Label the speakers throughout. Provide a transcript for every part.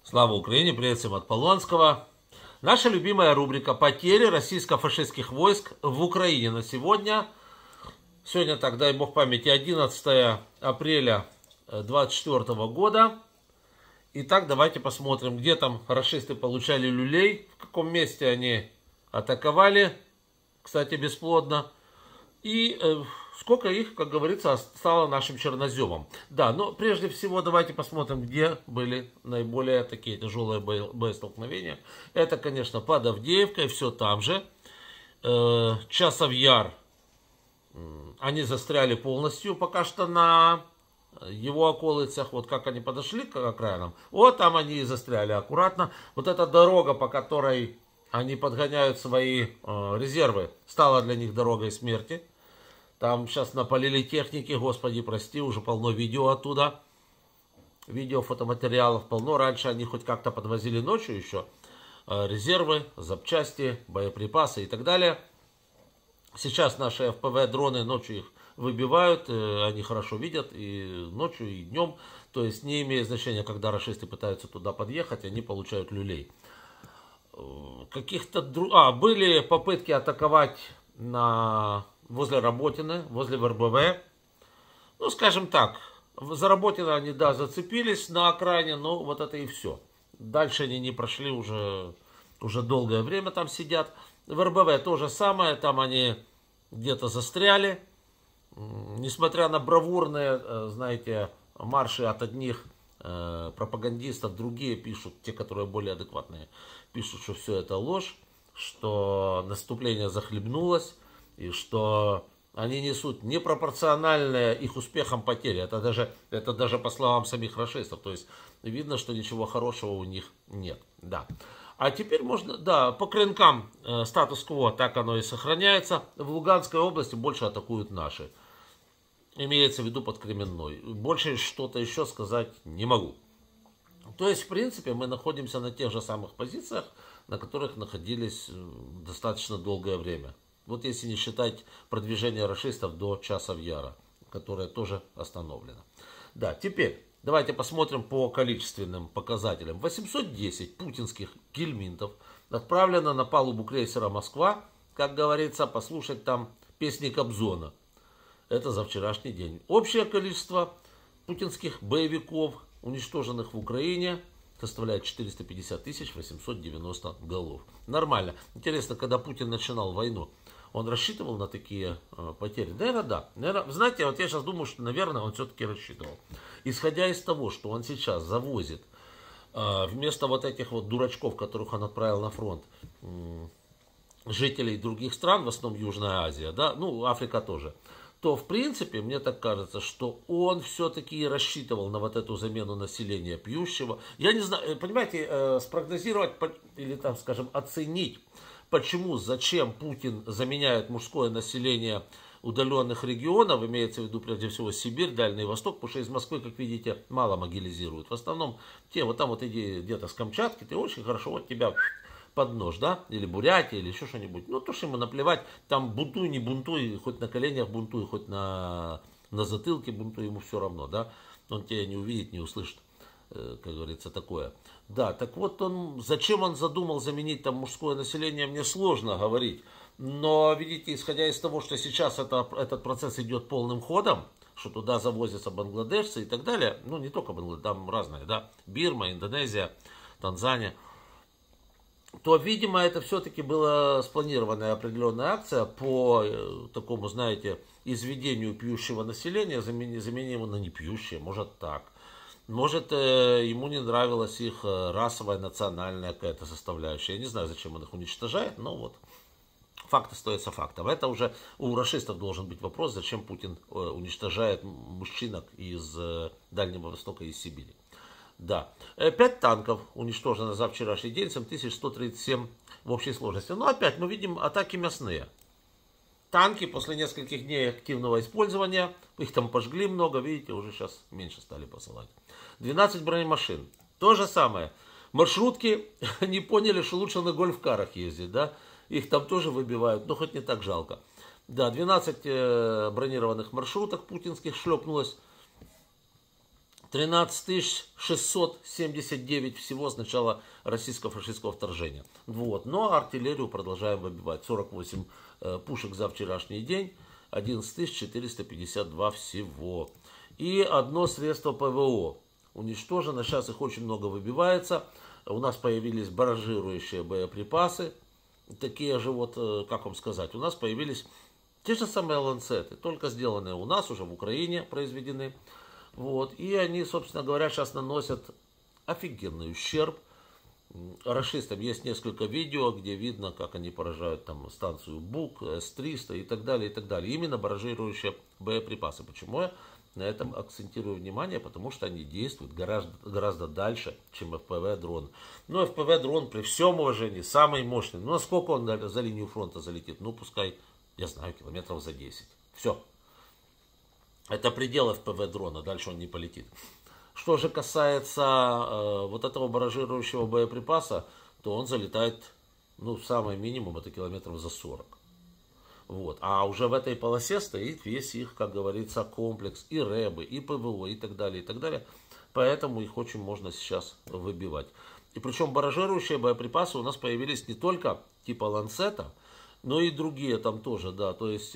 Speaker 1: Слава Украине, привет всем от Полонского. Наша любимая рубрика «Потери российско-фашистских войск в Украине» на сегодня. Сегодня, так, дай бог памяти, 11 апреля 2024 года. Итак, давайте посмотрим, где там рашисты получали люлей, в каком месте они атаковали, кстати, бесплодно. И сколько их, как говорится, стало нашим черноземом. Да, но прежде всего давайте посмотрим, где были наиболее такие тяжелые боестолкновения. Это, конечно, под Авдеевкой, все там же. Часов Яр, они застряли полностью пока что на его околицах. Вот как они подошли к окраинам, вот там они и застряли аккуратно. Вот эта дорога, по которой они подгоняют свои резервы, стала для них дорогой смерти. Там сейчас напалили техники, господи, прости, уже полно видео оттуда. Видео, фотоматериалов полно. Раньше они хоть как-то подвозили ночью еще резервы, запчасти, боеприпасы и так далее. Сейчас наши FPV-дроны ночью их выбивают, они хорошо видят и ночью, и днем. То есть не имеет значения, когда рашисты пытаются туда подъехать, они получают люлей. Были попытки атаковать возле Работины, возле ВРБВ. Ну, скажем так, за Работино они, да, зацепились на окраине, но вот это и все. Дальше они не прошли, уже долгое время там сидят. В РБВ то же самое, там они где-то застряли. Несмотря на бравурные, знаете, марши от одних пропагандистов, другие пишут, те, которые более адекватные, пишут, что все это ложь, что наступление захлебнулось, и что они несут непропорциональные их успехам потери. Это даже по словам самих рашистов. То есть видно, что ничего хорошего у них нет. Да. А теперь можно, да, по клинкам статус-кво так оно и сохраняется. В Луганской области больше атакуют наши. Имеется в виду под Кременной. Больше что-то еще сказать не могу. То есть, в принципе, мы находимся на тех же самых позициях, на которых находились достаточно долгое время. Вот если не считать продвижение рашистов до Часов Яра, которое тоже остановлено. Да, теперь давайте посмотрим по количественным показателям. 810 путинских гельминтов отправлено на палубу крейсера «Москва», как говорится, послушать там песни Кобзона. Это за вчерашний день. Общее количество путинских боевиков, уничтоженных в Украине, составляет 450 890 голов. Нормально. Интересно, когда Путин начинал войну, он рассчитывал на такие потери? Наверное, да. Наверное, знаете, вот я сейчас думаю, что, наверное, он все-таки рассчитывал. Исходя из того, что он сейчас завозит вместо вот этих вот дурачков, которых он отправил на фронт, жителей других стран, в основном Южная Азия, да, ну, Африка тоже, то, в принципе, мне так кажется, что он все-таки рассчитывал на вот эту замену населения пьющего. Я не знаю, понимаете, спрогнозировать или, там, скажем, оценить, почему, зачем Путин заменяет мужское население удаленных регионов, имеется в виду прежде всего Сибирь, Дальний Восток, потому что из Москвы, как видите, мало могилизируют. В основном те, вот там вот иди где-то с Камчатки, ты очень хорошо, вот тебя под нож, да, или Бурятия, или еще что-нибудь. Ну, то, что ему наплевать, там бунтуй, не бунтуй, хоть на коленях бунтуй, хоть на затылке бунтуй, ему все равно, да. Он тебя не увидит, не услышит, как говорится, такое. Да, так вот, зачем он задумал заменить там мужское население, мне сложно говорить. Но, видите, исходя из того, что сейчас этот процесс идет полным ходом, что туда завозятся бангладешцы и так далее, ну, не только Бангладеш, там разные, да, Бирма, Индонезия, Танзания, то, видимо, это все-таки была спланированная определенная акция по такому, знаете, изведению пьющего населения, замене его на непьющее, может так. Может, ему не нравилась их расовая, национальная какая-то составляющая. Я не знаю, зачем он их уничтожает, но вот факт остается фактом. Это уже у рашистов должен быть вопрос, зачем Путин уничтожает мужчинок из Дальнего Востока и из Сибири. Да, 5 танков уничтожено за вчерашний день, 7137 в общей сложности. Но опять мы видим атаки мясные. Танки после нескольких дней активного использования, их там пожгли много, видите, уже сейчас меньше стали посылать. 12 бронемашин, то же самое. Маршрутки не поняли, что лучше на гольф-карах ездить, да, их там тоже выбивают, но хоть не так жалко. Да, 12 бронированных маршруток путинских шлепнулось. 13 679 всего с начала российско-фашистского вторжения. Вот. Но артиллерию продолжаем выбивать. 48 пушек за вчерашний день, 11 452 всего. И одно средство ПВО уничтожено. Сейчас их очень много выбивается. У нас появились барражирующие боеприпасы. Такие же вот, как вам сказать, у нас появились те же самые ланцеты, только сделанные у нас, уже в Украине произведены. Вот. И они, собственно говоря, сейчас наносят офигенный ущерб рашистам. Есть несколько видео, где видно, как они поражают там станцию БУК, С-300 и так далее, и так далее. Именно барражирующие боеприпасы. Почему я на этом акцентирую внимание? Потому что они действуют гораздо дальше, чем ФПВ-дрон. Но ФПВ-дрон, при всем уважении, самый мощный. Ну, насколько он за линию фронта залетит? Ну, пускай, я знаю, километров за 10. Все. Это предел ФПВ-дрона, дальше он не полетит. Что же касается вот этого барражирующего боеприпаса, то он залетает, ну, самый минимум, это километров за 40. Вот. А уже в этой полосе стоит весь их, как говорится, комплекс, и рэбы, и ПВО, и так далее, и так далее. Поэтому их очень можно сейчас выбивать. И причем барражирующие боеприпасы у нас появились не только типа ланцета, но и другие там тоже, да, то есть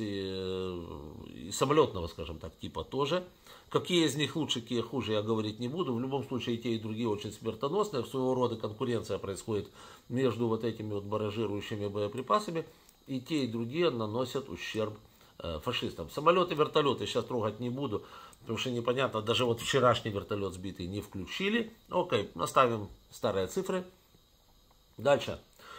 Speaker 1: и самолетного, скажем так, типа тоже. Какие из них лучше, какие хуже, я говорить не буду. В любом случае, и те, и другие очень смертоносные. Своего рода конкуренция происходит между вот этими вот барражирующими боеприпасами. И те, и другие наносят ущерб фашистам. Самолеты, вертолеты сейчас трогать не буду, потому что непонятно, даже вот вчерашний вертолет сбитый не включили. Окей, оставим старые цифры. Дальше.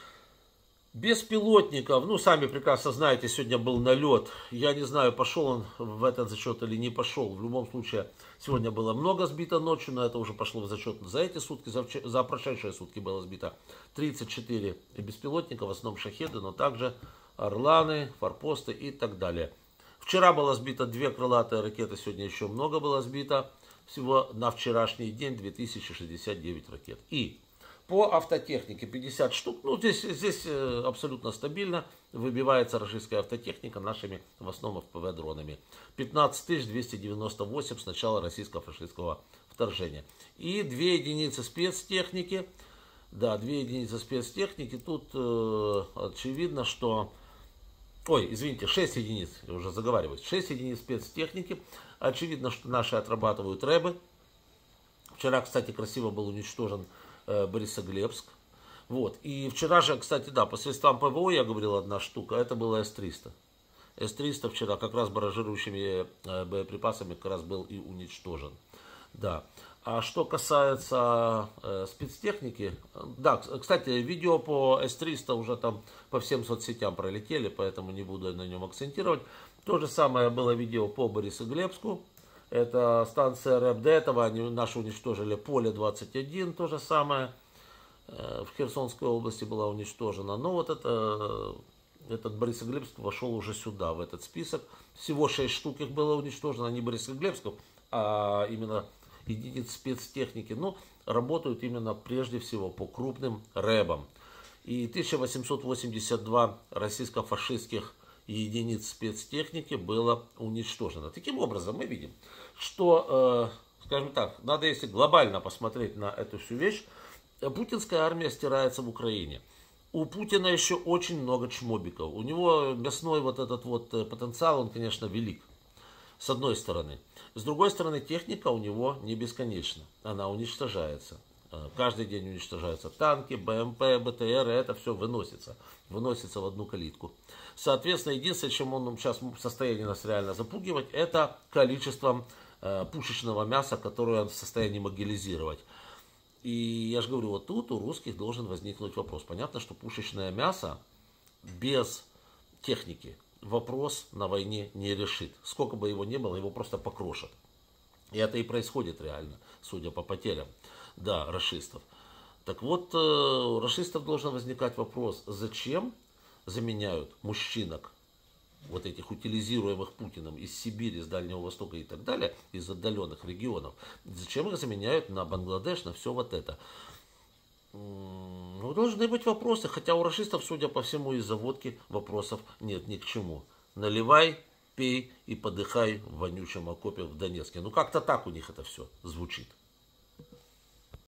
Speaker 1: Беспилотников, ну, сами прекрасно знаете, сегодня был налет. Я не знаю, пошел он в этот зачет или не пошел. В любом случае, сегодня было много сбито ночью, но это уже пошло в зачет за эти сутки. За прошедшие сутки было сбито 34 беспилотника, в основном шахеды, но также орланы, форпосты и так далее. Вчера было сбито 2 крылатые ракеты, сегодня еще много было сбито. Всего на вчерашний день 2069 ракет. И по автотехнике 50 штук, ну здесь абсолютно стабильно выбивается российская автотехника нашими в основном ФПВ-дронами. 15 298 с начала российско-фашистского вторжения. И 2 единицы спецтехники. Да, 2 единицы спецтехники. Тут очевидно, что... Ой, извините, 6 единиц, я уже заговариваюсь. 6 единиц спецтехники. Очевидно, что наши отрабатывают рэбы. Вчера, кстати, красиво был уничтожен Борисоглебск. Вот. И вчера же, кстати, да, по средствам ПВО я говорил, 1 штука, это было С-300. С-300 вчера как раз барражирующими боеприпасами как раз был и уничтожен. Да. А что касается спецтехники, да, кстати, видео по С-300 уже там по всем соцсетям пролетели, поэтому не буду на нем акцентировать. То же самое было видео по Борисоглебску. Это станция РЭБ. До этого они наши уничтожили поле 21, то же самое. В Херсонской области была уничтожена. Но вот этот Борисоглебск вошел уже сюда, в этот список. Всего 6 штук их было уничтожено, не Борисоглебсков, а именно единиц спецтехники. Но работают именно прежде всего по крупным рэбам. И 1882 российско-фашистских единиц спецтехники было уничтожено. Таким образом, мы видим, что, скажем так, надо, если глобально посмотреть на эту всю вещь, путинская армия стирается в Украине. У Путина еще очень много чмобиков. У него мясной вот этот вот потенциал, он, конечно, велик. С одной стороны. С другой стороны, техника у него не бесконечна. Она уничтожается. Каждый день уничтожаются танки, БМП, БТР, это все выносится. Выносится в одну калитку. Соответственно, единственное, чем он сейчас в состоянии нас реально запугивать, это количеством пушечного мяса, которое он в состоянии мобилизировать. И я же говорю, вот тут у русских должен возникнуть вопрос. Понятно, что пушечное мясо без техники вопрос на войне не решит. Сколько бы его ни было, его просто покрошат. И это и происходит реально, судя по потерям, да, рашистов. Так вот, у рашистов должен возникать вопрос, зачем заменяют мужчинок, вот этих утилизируемых Путиным из Сибири, из Дальнего Востока и так далее, из отдаленных регионов, зачем их заменяют на Бангладеш, на все вот это? Ну, должны быть вопросы, хотя у рашистов, судя по всему, из-за водки вопросов нет ни к чему. Наливай пей и подыхай в вонючем окопе в Донецке. Ну, как-то так у них это все звучит.